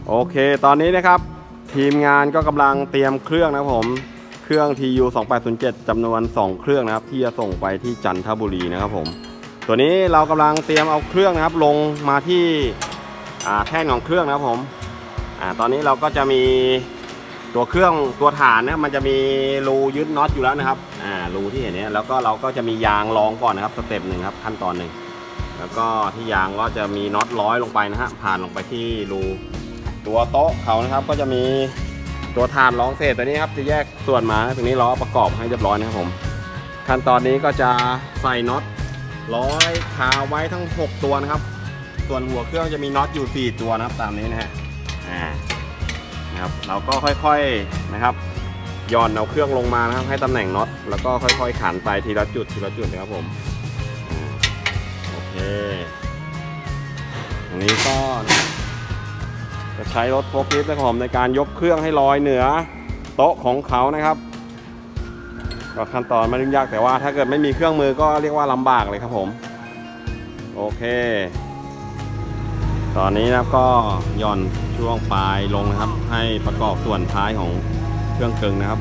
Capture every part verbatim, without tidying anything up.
โอเคตอนนี้นะครับทีมงานก็กำลังเตรียมเครื่องนะครับผมเครื่อง ที ยู สองแปดศูนย์เจ็ด จำนวนสองเครื่องนะครับที่จะส่งไปที่จันทบุรีนะครับผมตัวนี้เรากำลังเตรียมเอาเครื่องนะครับลงมาที่แท่นของเครื่องนะครับผมอ่าตอนนี้เราก็จะมีตัวเครื่องตัวฐานนะมันจะมีรูยึดน็อตอยู่แล้วนะครับอ่ารูที่เห็นเนี้ยแล้วก็เราก็จะมียางรองก่อนนะครับสเต็ปหนึ่งครับขั้นตอนหนึ่งแล้วก็ที่ยางก็จะมีน็อตร้อยลงไปนะฮะผ่านลงไปที่รูตัวโต๊ะเขานะครับก็จะมีตัวฐานรองเศษตัวนี้ครับจะแยกส่วนมาตรงนี้ล้อประกอบให้เรียบร้อยนะครับผมขั้นตอนนี้ก็จะใส่น็อตร้อยคาไว้ทั้งหกตัวนะครับส่วนหัวเครื่องจะมีน็อตอยู่สี่ตัวนะครับตามนี้นะฮะอ่านะครับเราก็ค่อยๆนะครับย่อนเอาเครื่องลงมานะครับให้ตำแหน่งน็อตแล้วก็ค่อยๆขันไปทีละจุดทีละจุดนะครับผมโอเคตรงนี้ก็จะใช้รถโฟล์คลิฟต์นะครับผมในการยกเครื่องให้ลอยเหนือโต๊ะของเขานะครับก็ขั้นตอนไม่ยุ่งยากแต่ว่าถ้าเกิดไม่มีเครื่องมือก็เรียกว่าลำบากเลยครับผมโอเคตอนนี้นะครับก็ย่อนช่วงปลายลงนะครับให้ประกอบส่วนท้ายของเครื่องกลึงนะครับ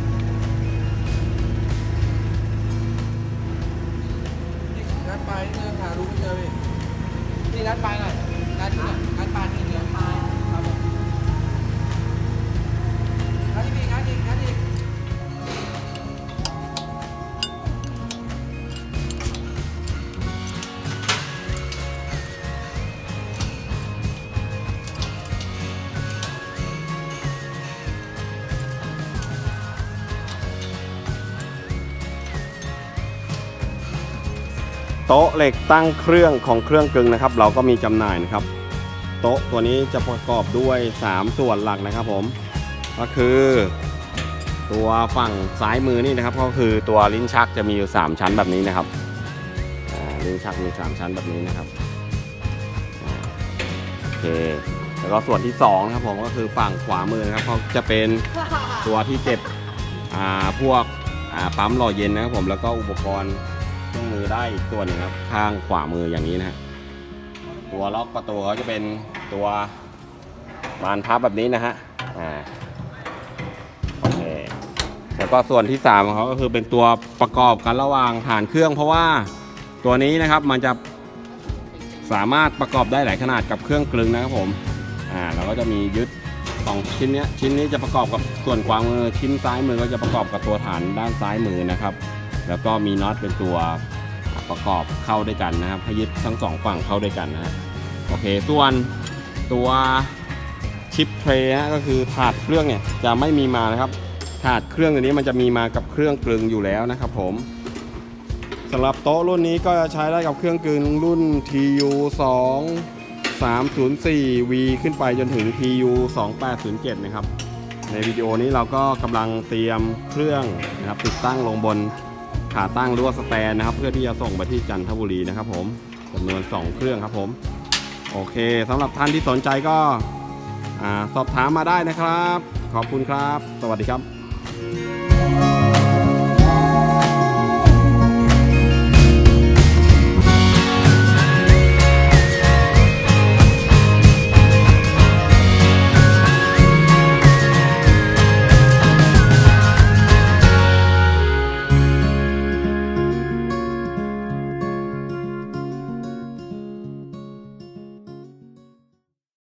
งัดปลายนี่หารู้ไม่เจอพี่นี่งัดปลายหน่อยงัดนี่งัดปลายนี่เหลือปลายครับผมงัดอีกงัดอีกงัดอีกโต๊ะเหล็กตั้งเครื่องของเครื่องกลึงนะครับเราก็มีจำหน่ายนะครับโต๊ะตัวนี้จะประกอบด้วยสามส่วนหลักนะครับผมก็คือตัวฝั่งซ้ายมือนี่นะครับก็คือตัวลิ้นชักจะมีอยู่สามชั้นแบบนี้นะครับลิ้นชักมีสามชั้นแบบนี้นะครับโอเคแล้วก็ส่วนที่สองนะครับผมก็คือฝั่งขวามือนะครับเขาจะเป็นตัวที่เก็บพวกปั๊มหล่อเย็นนะครับผมแล้วก็อุปกรณ์เครื่องมือได้อีกตัวหนึ่งครับข้างขวามืออย่างนี้นะฮะตัวล็อกประตูเขาจะเป็นตัวบานพับแบบนี้นะฮะอ่าโอเคแล้วก็ส่วนที่สามของเขาก็คือเป็นตัวประกอบกันระหว่างฐานเครื่องเพราะว่าตัวนี้นะครับมันจะสามารถประกอบได้หลายขนาดกับเครื่องกลึงนะครับผมอ่าเราก็จะมียึดสองชิ้นนี้ชิ้นนี้จะประกอบกับส่วนขวามือชิ้นซ้ายมือก็จะประกอบกับตัวฐานด้านซ้ายมือนะครับแล้วก็มีน็อตเป็นตัวประกอบเข้าด้วยกันนะครับให้ยึดทั้งสองฝั่งเข้าด้วยกันนะฮะโอเคส่วนตัวชิปเทรย์ก็คือถาดเครื่องเนี่ยจะไม่มีมานะครับถาดเครื่องตัวนี้มันจะมีมากับเครื่องกลึงอยู่แล้วนะครับผมสำหรับโต๊ะรุ่นนี้ก็จะใช้ได้กับเครื่องกลึงรุ่น ที ยู สอง สาม ศูนย์ สี่ วี ขึ้นไปจนถึง ที ยู สองแปดศูนย์เจ็ด นะครับในวิดีโอนี้เราก็กำลังเตรียมเครื่องนะครับติดตั้งลงบนขาตั้งหรือว่าสแตนนะครับเพื่อที่จะส่งไปที่จันทบุรีนะครับผมจำนวนสองเครื่องครับผมโอเคสำหรับท่านที่สนใจก็สอบถามมาได้นะครับขอบคุณครับสวัสดีครับ